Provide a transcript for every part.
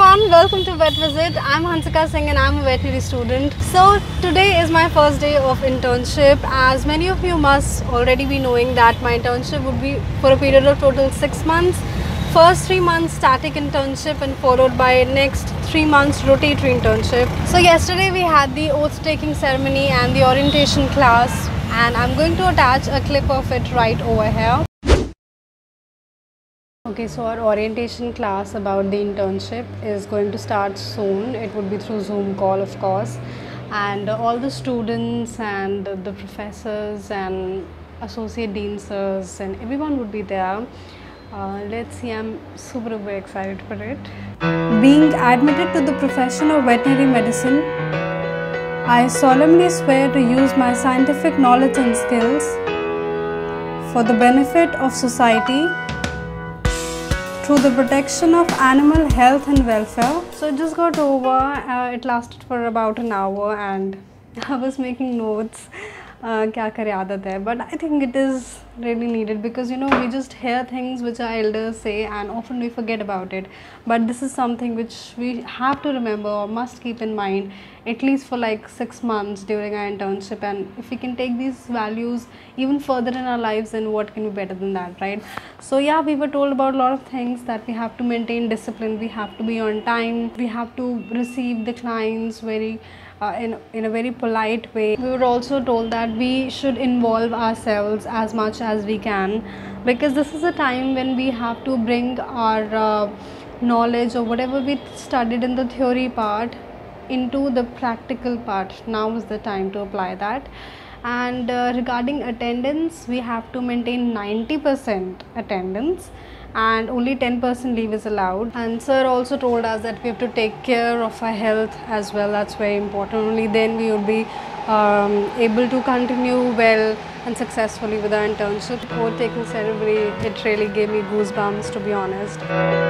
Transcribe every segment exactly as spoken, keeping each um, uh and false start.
everyone, welcome to Vet Visit. I'm Hansika Singh and I'm a veterinary student. So today is my first day of internship. As many of you must already be knowing that my internship would be for a period of total six months. First three months static internship and followed by next three months rotatory internship. So yesterday we had the oath taking ceremony and the orientation class, and I'm going to attach a clip of it right over here. Okay, so our orientation class about the internship is going to start soon. It would be through Zoom call, of course, and all the students and the professors and associate dean sirs and everyone would be there. Uh, let's see, I'm super super excited for it. Being admitted to the profession of veterinary medicine, I solemnly swear to use my scientific knowledge and skills for the benefit of society through the protection of animal health and welfare. So it just got over. Uh, it lasted for about an hour and I was making notes. Uh, kya kare aadat hai. But I think it is really needed because, you know, we just hear things which our elders say and often we forget about it. But this is something which we have to remember or must keep in mind at least for like six months during our internship. And if we can take these values even further in our lives, then what can be better than that, right? So yeah, we were told about a lot of things, that we have to maintain discipline, we have to be on time, we have to receive the clients very Uh, in, in a very polite way. We were also told that we should involve ourselves as much as we can, because this is a time when we have to bring our uh, knowledge or whatever we studied in the theory part into the practical part. Now is the time to apply that. And uh, regarding attendance, we have to maintain ninety percent attendance and only ten percent leave is allowed. And sir also told us that we have to take care of our health as well. That's very important. Only then we will be um, able to continue well and successfully with our internship. Before taking ceremony, it really gave me goosebumps, to be honest.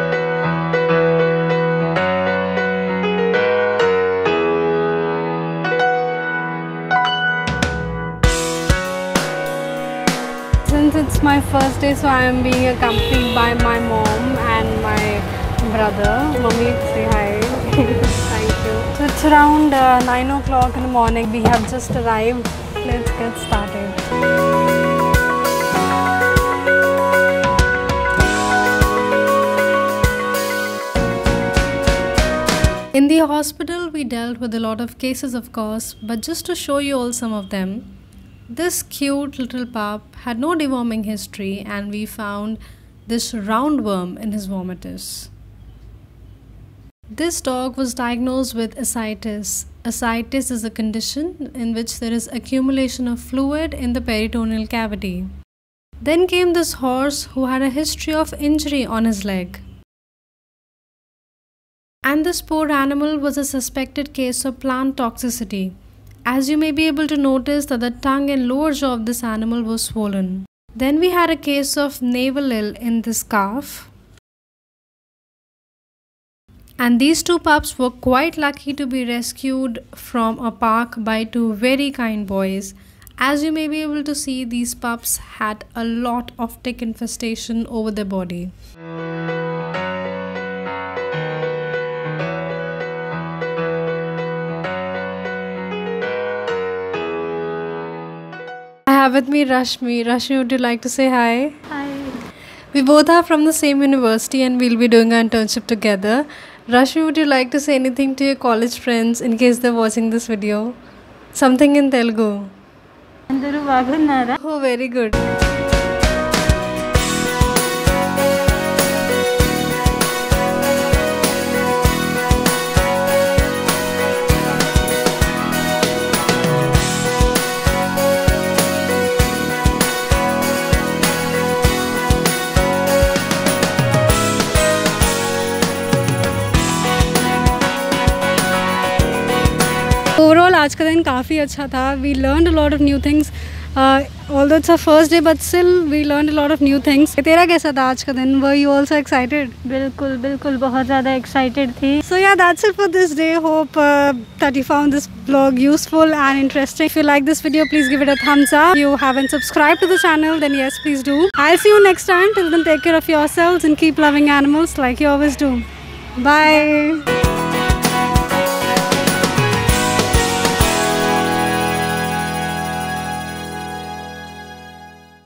Since it's my first day, so I am being accompanied by my mom and my brother. Mommy, say hi. Thank you. So it's around uh, nine o'clock in the morning. We have just arrived. Let's get started. In the hospital, we dealt with a lot of cases, of course, but just to show you all some of them. This cute little pup had no deworming history, and we found this roundworm in his vomitus. This dog was diagnosed with ascites. Ascites is a condition in which there is accumulation of fluid in the peritoneal cavity. Then came this horse who had a history of injury on his leg. And this poor animal was a suspected case of plant toxicity, as you may be able to notice that the tongue and lower jaw of this animal was swollen. Then we had a case of navel ill in this calf. And these two pups were quite lucky to be rescued from a park by two very kind boys. As you may be able to see, these pups had a lot of tick infestation over their body. I have with me Rashmi. Rashmi, would you like to say hi? Hi. We both are from the same university and we'll be doing our internship together. Rashmi, would you like to say anything to your college friends in case they're watching this video? Something in Telugu. Oh, very good. Overall, आज का दिन काफ़ी अच्छा था. We learned a lot of new things. Uh, although it's our first day, but still we learned a lot of new things. तेरा कैसा था आज का दिन? Were you also excited? बिल्कुल बिल्कुल बहुत ज़्यादा excited थी. So yeah, that's it for this day. Hope uh, that you found this vlog useful and interesting. If you like this video, please give it a thumbs up. If you haven't subscribed to the channel, then yes, please do. I'll see you next time. Till then, take care of yourselves and keep loving animals like you always do. Bye.